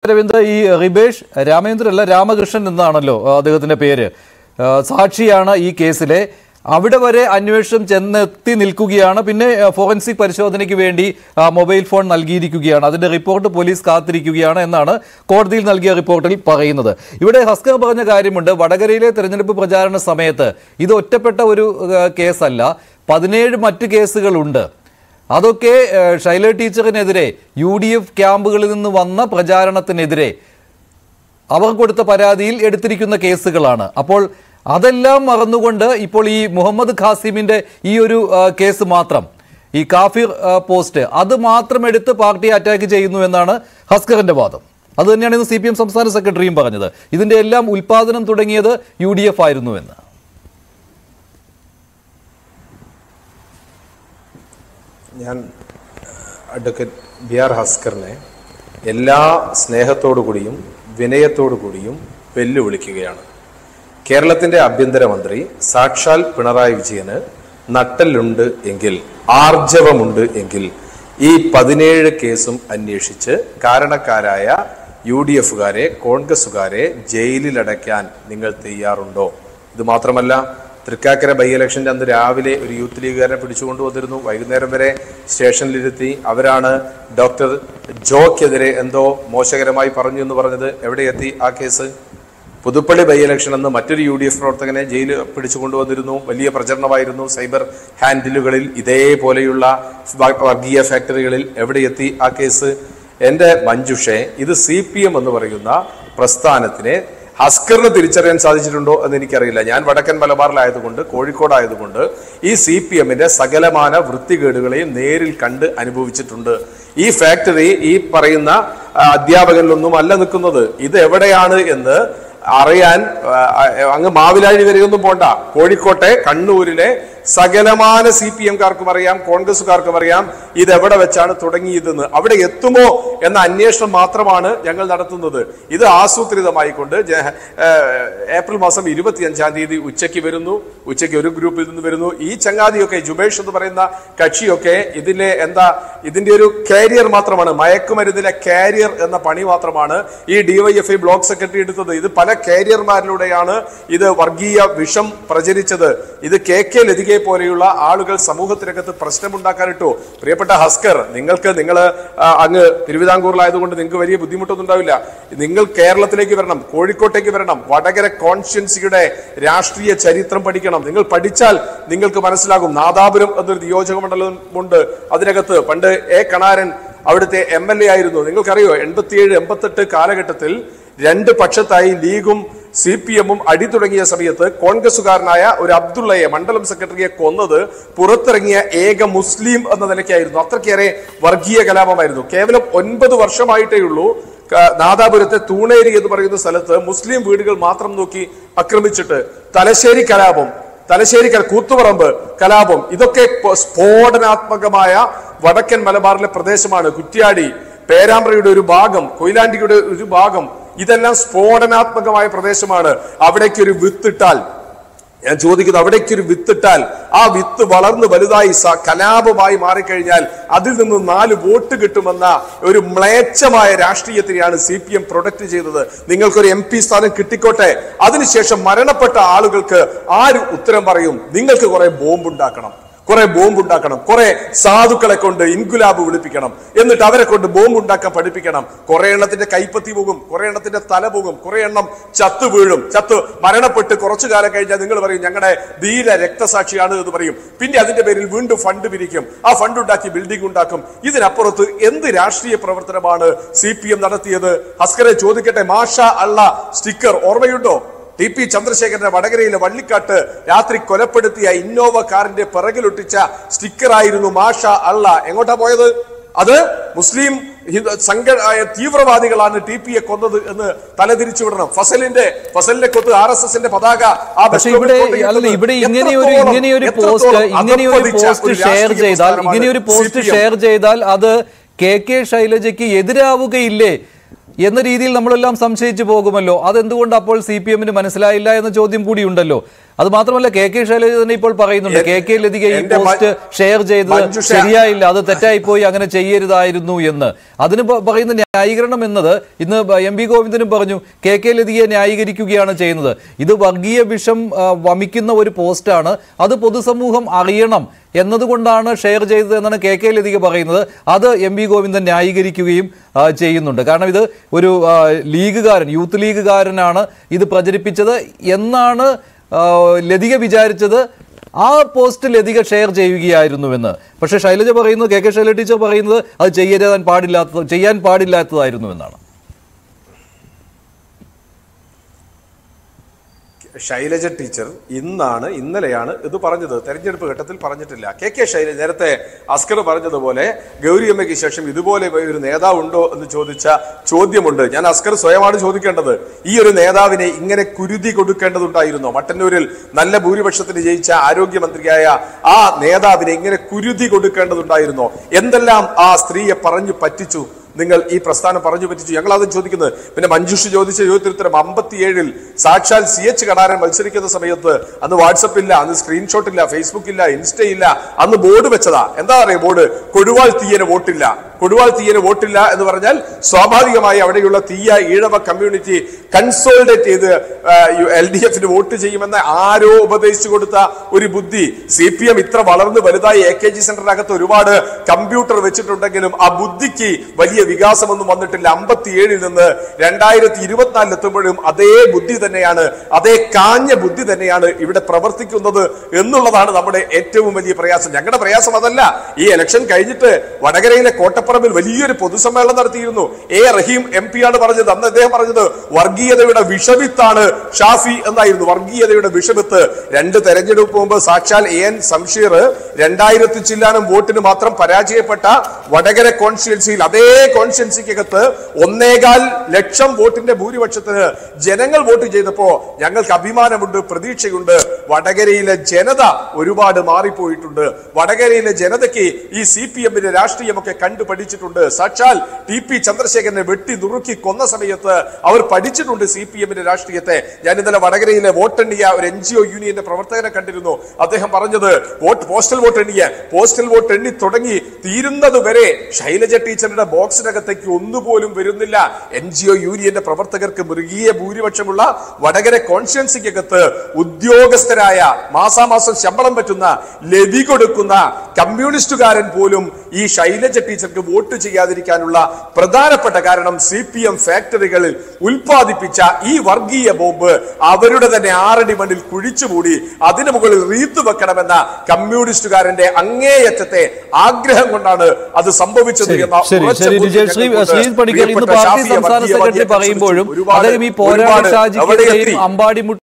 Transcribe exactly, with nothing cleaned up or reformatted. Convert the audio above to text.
രവീന്ദ്ര, ഈ റിബേഷ് രാമേന്ദ്രൻ അല്ല രാമകൃഷ്ണൻ എന്നാണല്ലോ അദ്ദേഹത്തിന്റെ പേര്, സാക്ഷിയാണ് ഈ കേസിലെ. അവിടെ വരെ അന്വേഷണം ചെന്നെത്തി നിൽക്കുകയാണ്. പിന്നെ ഫോറൻസിക് പരിശോധനയ്ക്ക് വേണ്ടി മൊബൈൽ ഫോൺ നൽകിയിരിക്കുകയാണ്. അതിന്റെ റിപ്പോർട്ട് പോലീസ് കാത്തിരിക്കുകയാണ് എന്നാണ് കോടതിയിൽ നൽകിയ റിപ്പോർട്ടിൽ പറയുന്നത്. ഇവിടെ ഹസ്കർ പറഞ്ഞ കാര്യമുണ്ട്, വടകരയിലെ തെരഞ്ഞെടുപ്പ് പ്രചാരണ സമയത്ത് ഇത് ഒറ്റപ്പെട്ട ഒരു കേസല്ല, പതിനേഴ് മറ്റ് കേസുകളുണ്ട്. അതൊക്കെ ഷൈല ടീച്ചറിനെതിരെ യു ഡി എഫ് ക്യാമ്പുകളിൽ നിന്ന് വന്ന പ്രചാരണത്തിനെതിരെ അവർ കൊടുത്ത പരാതിയിൽ എടുത്തിരിക്കുന്ന കേസുകളാണ്. അപ്പോൾ അതെല്ലാം മറന്നുകൊണ്ട് ഇപ്പോൾ ഈ മുഹമ്മദ് ഖാസിമിന്റെ ഈ ഒരു കേസ് മാത്രം, ഈ കാഫിർ പോസ്റ്റ്, അത് മാത്രം എടുത്ത് പാർട്ടിയെ അറ്റാക്ക് ചെയ്യുന്നു എന്നാണ് ഹസ്കറിന്റെ വാദം. അത് തന്നെയാണ് ഇന്ന് സി പി എം സംസ്ഥാന സെക്രട്ടറിയും പറഞ്ഞത്. ഇതിന്റെ എല്ലാം ഉൽപാദനം തുടങ്ങിയത് യു ഡി എഫ് ആയിരുന്നു എന്ന്. ഞാൻ അഡ്വക്കേറ്റ് ബി ആർ ഹസ്കറിനെ എല്ലാ സ്നേഹത്തോടു കൂടിയും വിനയത്തോടു കൂടിയും വെല്ലുവിളിക്കുകയാണ്. കേരളത്തിന്റെ ആഭ്യന്തരമന്ത്രി സാക്ഷാൽ പിണറായി വിജയന് നട്ടലുണ്ട് എങ്കിൽ, ആർജവമുണ്ട് എങ്കിൽ ഈ പതിനേഴ് കേസും അന്വേഷിച്ച് കാരണക്കാരായ യു ഡി എഫുകാരെ കോൺഗ്രസുകാരെ ജയിലിലടയ്ക്കാൻ നിങ്ങൾ തയ്യാറുണ്ടോ? ഇത് മാത്രമല്ല, തൃക്കാക്കര ബൈ ഇലക്ഷന്റെ അന്ന് രാവിലെ ഒരു യൂത്ത് ലീഗുകാരനെ പിടിച്ചുകൊണ്ടു വന്നിരുന്നു. വൈകുന്നേരം വരെ സ്റ്റേഷനിലിരുത്തി. അവരാണ് ഡോക്ടർ ജോക്കെതിരെ എന്തോ മോശകരമായി പറഞ്ഞു എന്ന് പറഞ്ഞത്. എവിടെ എത്തി ആ കേസ്? പുതുപ്പള്ളി ബൈ ഇലക്ഷൻ എന്ന് മറ്റൊരു യു ഡി എഫ് പ്രവർത്തകനെ ജയിലിൽ പിടിച്ചുകൊണ്ടുവന്നിരുന്നു. വലിയ പ്രചരണമായിരുന്നു സൈബർ ഹാൻഡിലുകളിൽ, ഇതേപോലെയുള്ള വർഗീയ ഫാക്ടറികളിൽ. എവിടെ എത്തി ആ കേസ്? എന്റെ മഞ്ജുഷെ, ഇത് സി പി എം എന്ന് പറയുന്ന പ്രസ്ഥാനത്തിനെ ഹസ്കറിന് തിരിച്ചറിയാൻ സാധിച്ചിട്ടുണ്ടോ എന്ന് എനിക്കറിയില്ല. ഞാൻ വടക്കൻ മലബാറിലായതുകൊണ്ട്, കോഴിക്കോടായതുകൊണ്ട് ഈ സി പി എമ്മിന്റെ സകലമാന വൃത്തികേടുകളെയും നേരിൽ കണ്ട് അനുഭവിച്ചിട്ടുണ്ട്. ഈ ഫാക്ടറി ഈ പറയുന്ന അധ്യാപകനിലൊന്നും അല്ല നിൽക്കുന്നത്. ഇത് എവിടെയാണ് എന്ന് അറിയാൻ അങ്ങ് മാവിലാഴി വരെയൊന്നും പോണ്ട. കോഴിക്കോട്ടെ കണ്ണൂരിലെ സകലമാന സി പി എംകാർക്കും അറിയാം, കോൺഗ്രസുകാർക്കും അറിയാം ഇതെവിടെ വെച്ചാണ് തുടങ്ങിയതെന്ന്. അവിടെ എത്തുമോ എന്ന അന്വേഷണം മാത്രമാണ് ഞങ്ങൾ നടത്തുന്നത്. ഇത് ആസൂത്രിതമായിക്കൊണ്ട് ഏപ്രിൽ മാസം ഇരുപത്തി അഞ്ചാം തീയതി ഉച്ചയ്ക്ക് വരുന്നു. ഉച്ചയ്ക്ക് ഒരു ഗ്രൂപ്പിൽ നിന്ന് വരുന്നു. ഈ ചങ്ങാതിയൊക്കെ, ജുബേഷ് എന്ന് പറയുന്ന കക്ഷിയൊക്കെ ഇതിലെ എന്താ ഇതിന്റെ ഒരു കാരിയർ മാത്രമാണ്, മയക്കുമരുന്നിലെ കാരിയർ എന്ന പണി മാത്രമാണ് ഈ ഡിവൈഎഫ്ഐ ബ്ലോക്ക് സെക്രട്ടറി എടുത്തത്. ഇത് പല കാരിയർമാരിലൂടെയാണ് ഇത് വർഗീയ വിഷം പ്രചരിച്ചത്. ഇത് കെ കെ ലതിക പോലെയുള്ള ആളുകൾ സമൂഹത്തിനകത്ത് പ്രശ്നമുണ്ടാക്കാനിട്ടു. പ്രിയപ്പെട്ട ഹസ്കർ, നിങ്ങൾക്ക് നിങ്ങൾ അങ്ങ് തിരുവിതാംകൂറിലായതുകൊണ്ട് നിങ്ങൾക്ക് വലിയ ബുദ്ധിമുട്ടൊന്നും ഉണ്ടാവില്ല. നിങ്ങൾ കേരളത്തിലേക്ക് വരണം, കോഴിക്കോട്ടേക്ക് വരണം, വടകര കോൺസ്റ്റിറ്റ്യുവൻസിയുടെ രാഷ്ട്രീയ ചരിത്രം പഠിക്കണം. നിങ്ങൾ പഠിച്ചാൽ നിങ്ങൾക്ക് മനസ്സിലാകും. നാദാപുരം എന്നൊരു നിയോജക മണ്ഡലമുണ്ട്. അതിനകത്ത് പണ്ട് എ കണാരൻ അവിടുത്തെ എം എൽ എ ആയിരുന്നു. നിങ്ങൾക്കറിയോ, എൺപത്തിയേഴ് എൺപത്തെട്ട് കാലഘട്ടത്തിൽ രണ്ട് പക്ഷത്തായി ലീഗും സി പി എമ്മും അടി തുടങ്ങിയ സമയത്ത് കോൺഗ്രസുകാരനായ ഒരു അബ്ദുള്ളയെ, മണ്ഡലം സെക്രട്ടറിയെ കൊന്നത് പുറത്തിറങ്ങിയ ഏക മുസ്ലിം എന്ന നിലയ്ക്കായിരുന്നു. അത്രയ്ക്കേറെ വർഗീയ കലാപമായിരുന്നു. കേവലം ഒൻപത് വർഷമായിട്ടേ ഉള്ളൂ നാദാപുരത്തെ തൂണേരി എന്ന് പറയുന്ന സ്ഥലത്ത് മുസ്ലിം വീടുകൾ മാത്രം നോക്കി ആക്രമിച്ചിട്ട് തലശ്ശേരി കലാപം, തലശ്ശേരി കൂത്തുപറമ്പ് കലാപം, ഇതൊക്കെ സ്ഫോടനാത്മകമായ വടക്കൻ മലബാറിലെ പ്രദേശമാണ്. കുറ്റ്യാടി, പേരാമ്പ്രയുടെ ഒരു ഭാഗം, കൊയിലാണ്ടിയുടെ ഒരു ഭാഗം, ഇതെല്ലാം സ്ഫോടനാത്മകമായ പ്രദേശമാണ്. അവിടേക്ക് ഒരു വിത്തിട്ടാൽ, ഞാൻ ചോദിക്കുന്നത്, അവിടേക്ക് ഒരു വിത്തിട്ടാൽ ആ വിത്ത് വളർന്ന് വലുതായി കലാപമായി മാറിക്കഴിഞ്ഞാൽ അതിൽ നിന്ന് നാല് വോട്ട് കിട്ടുമെന്ന ഒരു മ്ലേച്ഛമായ രാഷ്ട്രീയത്തിനെയാണ് സി പി എം പ്രൊഡക്റ്റ് ചെയ്തത്. നിങ്ങൾക്കൊരു എം പി സ്ഥാനം കിട്ടിക്കോട്ടെ, അതിനുശേഷം മരണപ്പെട്ട ആളുകൾക്ക് ആര് ഉത്തരം പറയും? നിങ്ങൾക്ക് കുറെ ബോംബുണ്ടാക്കണം, കുറെ ബോംബുണ്ടാക്കണം, കുറെ സാധുക്കളെ കൊണ്ട് ഇൻകുലാബ് വിളിപ്പിക്കണം, എന്നിട്ട് അവരെ കൊണ്ട് ബോംബുണ്ടാക്കാൻ പഠിപ്പിക്കണം. കുറെ എണ്ണത്തിന്റെ കൈപ്പത്തി പോകും, കുറെ എണ്ണത്തിന്റെ തല പോകും, കുറെ എണ്ണം ചത്തു വീഴും. ചത്ത് മരണപ്പെട്ട് കുറച്ചു കാലം കഴിഞ്ഞാൽ നിങ്ങൾ പറയും ഞങ്ങളുടെ ധീര രക്തസാക്ഷിയാണ് എന്ന് പറയും. പിന്നെ അതിന്റെ പേരിൽ വീണ്ടും ഫണ്ട് പിരിക്കും. ആ ഫണ്ട് ഉണ്ടാക്കി ബിൽഡിംഗ് ഉണ്ടാക്കും. ഇതിനപ്പുറത്ത് എന്ത് രാഷ്ട്രീയ പ്രവർത്തനമാണ് സി പി എം നടത്തിയത്? ഹസ്കറെ ചോദിക്കട്ടെ, മാഷ അള്ള സ്റ്റിക്കർ ഓർമ്മയുണ്ടോ? ടി പി ചന്ദ്രശേഖരന്റെ വടകരയിലെ വള്ളിക്കാട്ട് രാത്രി കൊലപ്പെടുത്തിയ ഇന്നോവ കാറിന്റെ പിറകിലൊട്ടിച്ച സ്റ്റിക്കറായിരുന്നു മാഷ അള്ള. എങ്ങോട്ടാ പോയത്? അത് മുസ്ലിം സംഘ തീവ്രവാദികളാണ് ടി പിയെ കൊന്നത് എന്ന് തലതിരിച്ചു വിടണം. ഫസലിന്റെ ഫസലിന്റെ കൊത്ത് ആർ എസ് എസിന്റെ പതാക ഇവിടെ ഇവിടെ ഇങ്ങനെയൊരു ഇങ്ങനെയൊരു പോസ്റ്റ് ഇങ്ങനെയൊരു പോസ്റ്റ് ഷെയർ ചെയ്താൽ ഇങ്ങനെയൊരു പോസ്റ്റ് ഷെയർ ചെയ്താൽ അത് കെ കെ ശൈലജയ്ക്ക് എതിരാവുകയില്ലേ എന്ന രീതിയിൽ നമ്മളെല്ലാം സംശയിച്ചു പോകുമല്ലോ. അതെന്തുകൊണ്ട് അപ്പോൾ സി പി എമ്മിന് മനസ്സിലായില്ല എന്ന ചോദ്യം കൂടിയുണ്ടല്ലോ. അത് മാത്രമല്ല കെ കെ ശൈലജ തന്നെ ഇപ്പോൾ പറയുന്നുണ്ട് കെ കെ ലതിക ഈ പോസ്റ്റ് ഷെയർ ചെയ്തത് ശരിയായില്ല, അത് തെറ്റായിപ്പോയി, അങ്ങനെ ചെയ്യരുതായിരുന്നു എന്ന്. അതിന് പറയുന്ന ന്യായീകരണം എന്നത് ഇന്ന് എം വി ഗോവിന്ദനും പറഞ്ഞു, കെ കെ ലതികയെ ന്യായീകരിക്കുകയാണ് ചെയ്യുന്നത്. ഇത് വർഗീയ വിഷം വമിക്കുന്ന ഒരു പോസ്റ്റാണ്, അത് പൊതുസമൂഹം അറിയണം എന്നതുകൊണ്ടാണ് ഷെയർ ചെയ്തത് എന്നാണ് കെ കെ ലതിക പറയുന്നത്. അത് എം വി ഗോവിന്ദൻ ന്യായീകരിക്കുകയും ചെയ്യുന്നുണ്ട്. കാരണം ഇത് ഒരു ലീഗുകാരൻ, യൂത്ത് ലീഗുകാരനാണ് ഇത് പ്രചരിപ്പിച്ചത് എന്നാണ് ലതിക വിചാരിച്ചത്. ആ പോസ്റ്റ് ലതിക ഷെയർ ചെയ്യുകയായിരുന്നുവെന്ന്. പക്ഷെ ശൈലജ പറയുന്നത്, കെ കെ ശൈലജ ടീച്ചർ പറയുന്നത് അത് ചെയ്യാൻ പാടില്ലാത്ത ചെയ്യാൻ പാടില്ലാത്തതായിരുന്നു എന്നാണ്. ശൈലജ ടീച്ചർ ഇന്നാണ് ഇന്നലെയാണ് ഇത് പറഞ്ഞത്, തെരഞ്ഞെടുപ്പ് ഘട്ടത്തിൽ പറഞ്ഞിട്ടില്ല. കെ കെ ശൈലജ നേരത്തെ അസ്കർ പറഞ്ഞതുപോലെ ഗൗരിയമ്മയ്ക്ക് ശേഷം ഇതുപോലെ ഒരു നേതാവ് ഉണ്ടോ എന്ന് ചോദിച്ച ചോദ്യമുണ്ട്. ഞാൻ അസ്കർ സ്വയമാണ് ചോദിക്കേണ്ടത്, ഈ ഒരു നേതാവിനെ ഇങ്ങനെ കുരുതി കൊടുക്കേണ്ടതുണ്ടായിരുന്നോ? മട്ടന്നൂരിൽ നല്ല ഭൂരിപക്ഷത്തിന് ജയിച്ച ആരോഗ്യമന്ത്രിയായ ആ നേതാവിനെ ഇങ്ങനെ കുരുതി കൊടുക്കേണ്ടതുണ്ടായിരുന്നോ? എന്തെല്ലാം ആ സ്ത്രീയെ പറഞ്ഞു പറ്റിച്ചു നിങ്ങൾ ഈ പ്രസ്ഥാനം പറഞ്ഞു പറ്റിച്ചു? ഞങ്ങൾ അത് ചോദിക്കുന്നത്. പിന്നെ മഞ്ജുഷ് ചോദിച്ച ചോദ്യത്തിന് ഉത്തരം, അമ്പത്തിയേഴിൽ സാക്ഷാൽ സി എച്ച് കടാരൻ മത്സരിക്കുന്ന സമയത്ത് അന്ന് വാട്സപ്പില്ല, അന്ന് സ്ക്രീൻഷോട്ട് ഇല്ല, ഫേസ്ബുക്ക് ഇല്ല, ഇൻസ്റ്റ ഇല്ല, അന്ന് ബോർഡ് വെച്ചതാ. എന്താ പറയുക ബോർഡ്? കൊടുവാൾ തീയന് വോട്ടില്ല. കൊടുവാൾ തീയന് വോട്ടില്ല എന്ന് പറഞ്ഞാൽ സ്വാഭാവികമായി അവിടെയുള്ള തീയ ഈഴവ കമ്മ്യൂണിറ്റി കൺസോൾഡേറ്റ് ചെയ്ത് എൽ ഡി എഫിന് വോട്ട് ചെയ്യുമെന്ന് ആരോ ഉപദേശിച്ചു കൊടുത്ത ഒരു ബുദ്ധി. സി പി എം ഇത്ര വളർന്ന് വലുതായി എ കെ ജി സെന്ററിനകത്ത് ഒരുപാട് കമ്പ്യൂട്ടർ വെച്ചിട്ടുണ്ടെങ്കിലും ആ ബുദ്ധിക്ക് വലിയ വികാസമൊന്നും വന്നിട്ടില്ല. അമ്പത്തിയേഴിൽ നിന്ന് രണ്ടായിരത്തി ഇരുപത്തിനാലിൽ എത്തുമ്പോഴും അതേ ബുദ്ധി തന്നെയാണ്, അതേ കാഞ്ഞ ബുദ്ധി തന്നെയാണ് ഇവിടെ പ്രവർത്തിക്കുന്നത് എന്നുള്ളതാണ് നമ്മുടെ ഏറ്റവും വലിയ പ്രയാസം. ഞങ്ങളുടെ പ്രയാസം അതല്ല. ഈ ഇലക്ഷൻ കഴിഞ്ഞിട്ട് വടകരയിലെ കോട്ടപ്പറമ്പിൽ വലിയൊരു പൊതുസമ്മേളനം നടത്തിയിരുന്നു. എ റഹീം എം പി ആണ് പറഞ്ഞത്. അന്ന് അദ്ദേഹം പറഞ്ഞത് വർഗീയതയുടെ വിഷവിത്താണ് ഷാഫി എന്നായിരുന്നു. വർഗീയതയുടെ വിഷവിത്ത്. രണ്ട് തെരഞ്ഞെടുപ്പ് മുമ്പ് സാക്ഷാൽ എ എൻ സംഷീർ രണ്ടായിരത്തി ചില്ലാനും വോട്ടിന് മാത്രം പരാജയപ്പെട്ട വടകര കോൺസ്റ്റിറ്റ്യുവൻസിയിൽ, അതേ കോൺസ്റ്റിറ്റ്യുവൻസിക്കകത്ത് ഒന്നേകാൽ ലക്ഷം വോട്ടിന്റെ ഭൂരിപക്ഷത്തിന് ജനങ്ങൾ വോട്ട് ചെയ്തപ്പോ ഞങ്ങൾക്ക് അഭിമാനമുണ്ട്, പ്രതീക്ഷയുണ്ട്. വടകരയിലെ ജനത ഒരുപാട് മാറിപ്പോയിട്ടുണ്ട്. വടകരയിലെ ജനതയ്ക്ക് ഈ സി പി എമ്മിന്റെ രാഷ്ട്രീയമൊക്കെ കണ്ടു പഠിച്ചിട്ടുണ്ട്. സാക്ഷാൽ ടി പി ചന്ദ്രശേഖരനെ വെട്ടി നുറുക്കി കൊന്ന സമയത്ത് അവർ പഠിച്ചിട്ടുണ്ട് സി പി എമ്മിന്റെ രാഷ്ട്രീയത്തെ. ഞാൻ ഇന്നലെ വടകരയിലെ വോട്ടെണ്ണിയ ഒരു എൻ ജി ഒ യൂണിയന്റെ പ്രവർത്തകനെ കണ്ടിരുന്നു. അദ്ദേഹം പറഞ്ഞത് വോട്ട് പോസ്റ്റൽ വോട്ട് എണ്ണിയ പോസ്റ്റൽ വോട്ട് എണ്ണി തുടങ്ങി തീരുന്നത് വരെ ശൈലജ ടീച്ചറുടെ ബോക്സിനകത്തേക്ക് ഒന്നുപോലും വരുന്നില്ല. എൻ ജി ഒ യൂണിയന്റെ പ്രവർത്തകർക്ക് മൃഗീയ ഭൂരിപക്ഷമുള്ള വടകര കോൺസ്റ്റിറ്റ്യുവൻസിക്കകത്ത് ഉദ്യോഗസ്ഥരായ മാസാമാസം ശമ്പളം പറ്റുന്ന ലവി കൊടുക്കുന്ന കമ്മ്യൂണിസ്റ്റുകാരൻ പോലും ഈ ശൈലജ ടീച്ചർക്ക് വോട്ട് ചെയ്യാതിരിക്കാനുള്ള പ്രധാനപ്പെട്ട കാരണം സി പി എം ഫാക്ടറികളിൽ ഉൽപ്പാദിപ്പിച്ച ഈ വർഗീയ ബോംബ് അവരുടെ തന്നെ ആറടി മണ്ണിൽ കുഴിച്ചുമൂടി അതിനു മുകളിൽ റീത്ത് വെക്കണമെന്ന കമ്മ്യൂണിസ്റ്റുകാരന്റെ അങ്ങേയറ്റത്തെ ആഗ്രഹം കൊണ്ടാണ് അത് സംഭവിച്ചത് എന്ന പറയുമ്പോഴും അദ്ദേഹം ഈ പോരാട്ട ഷാജിക്കെതിരെയും അമ്പാടി